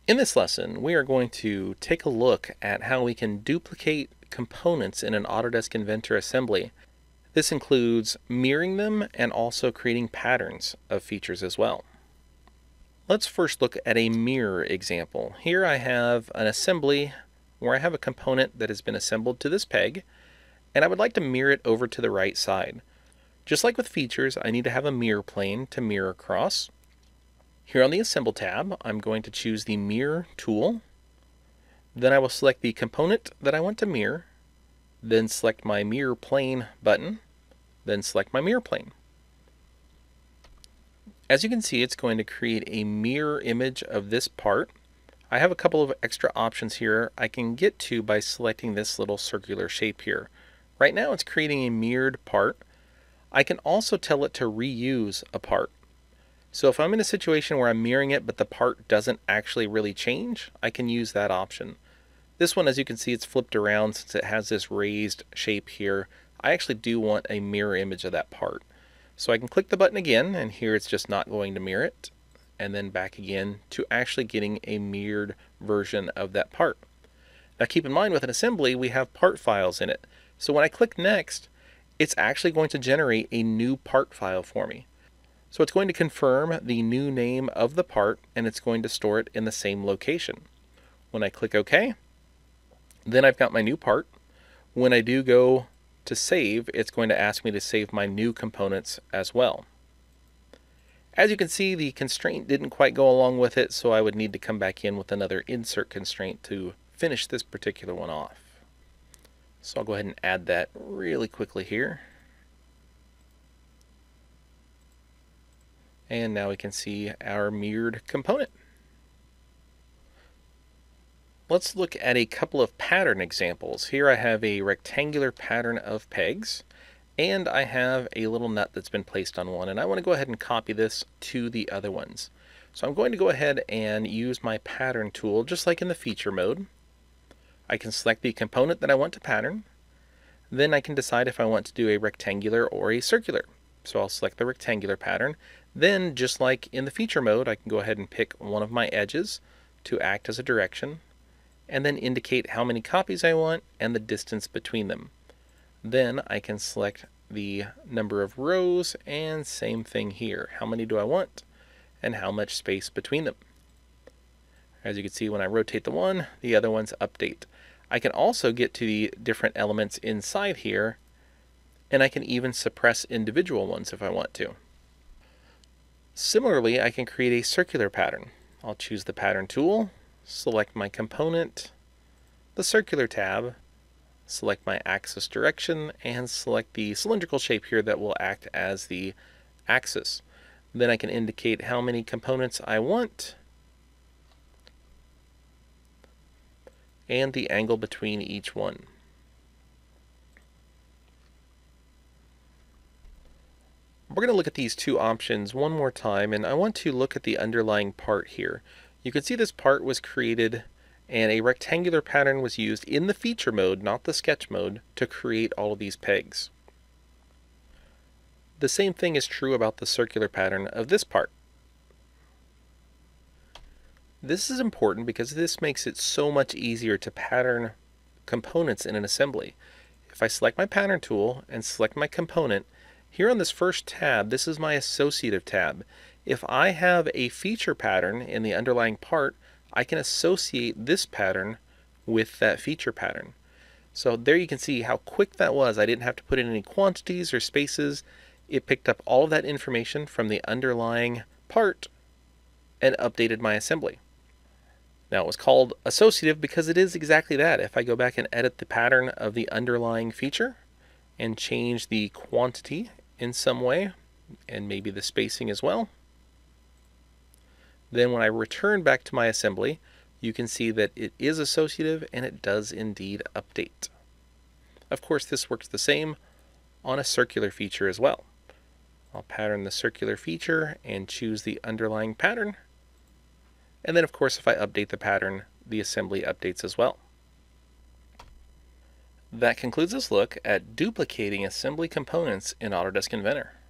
In this lesson, we are going to take a look at how we can duplicate components in an Autodesk Inventor assembly. This includes mirroring them and also creating patterns of features as well. Let's first look at a mirror example. Here I have an assembly where I have a component that has been assembled to this peg, and I would like to mirror it over to the right side. Just like with features, I need to have a mirror plane to mirror across. Here on the Assemble tab, I'm going to choose the Mirror tool. Then I will select the component that I want to mirror, then select my Mirror Plane button, then select my mirror plane. As you can see, it's going to create a mirror image of this part. I have a couple of extra options here I can get to by selecting this little circular shape here. Right now it's creating a mirrored part. I can also tell it to reuse a part. So if I'm in a situation where I'm mirroring it but the part doesn't actually really change, I can use that option. This one, as you can see, it's flipped around since it has this raised shape here. I actually do want a mirror image of that part. So I can click the button again, and here it's just not going to mirror it, and then back again to actually getting a mirrored version of that part. Now keep in mind, with an assembly we have part files in it. So when I click next, it's actually going to generate a new part file for me. So it's going to confirm the new name of the part, and it's going to store it in the same location. When I click OK, then I've got my new part. When I do go to save, it's going to ask me to save my new components as well. As you can see, the constraint didn't quite go along with it, so I would need to come back in with another insert constraint to finish this particular one off. So I'll go ahead and add that really quickly here. And now we can see our mirrored component. Let's look at a couple of pattern examples. Here I have a rectangular pattern of pegs, and I have a little nut that's been placed on one, and I want to go ahead and copy this to the other ones. So I'm going to go ahead and use my pattern tool just like in the feature mode. I can select the component that I want to pattern. Then I can decide if I want to do a rectangular or a circular. So I'll select the rectangular pattern. Then, just like in the feature mode, I can go ahead and pick one of my edges to act as a direction, and then indicate how many copies I want and the distance between them. Then I can select the number of rows, and same thing here. How many do I want and how much space between them. As you can see, when I rotate the one, the other ones update. I can also get to the different elements inside here, and I can even suppress individual ones if I want to. Similarly, I can create a circular pattern. I'll choose the pattern tool, select my component, the circular tab, select my axis direction, and select the cylindrical shape here that will act as the axis. Then I can indicate how many components I want and the angle between each one. We're going to look at these two options one more time, and I want to look at the underlying part here. You can see this part was created and a rectangular pattern was used in the feature mode, not the sketch mode, to create all of these pegs. The same thing is true about the circular pattern of this part. This is important because this makes it so much easier to pattern components in an assembly. If I select my pattern tool and select my component, here on this first tab, this is my associative tab. If I have a feature pattern in the underlying part, I can associate this pattern with that feature pattern. So there you can see how quick that was. I didn't have to put in any quantities or spaces. It picked up all of that information from the underlying part and updated my assembly. Now, it was called associative because it is exactly that. If I go back and edit the pattern of the underlying feature and change the quantity in some way, and maybe the spacing as well, then when I return back to my assembly, you can see that it is associative and it does indeed update. Of course, this works the same on a circular feature as well. I'll pattern the circular feature and choose the underlying pattern. And then, of course, if I update the pattern, the assembly updates as well. That concludes this look at duplicating assembly components in Autodesk Inventor.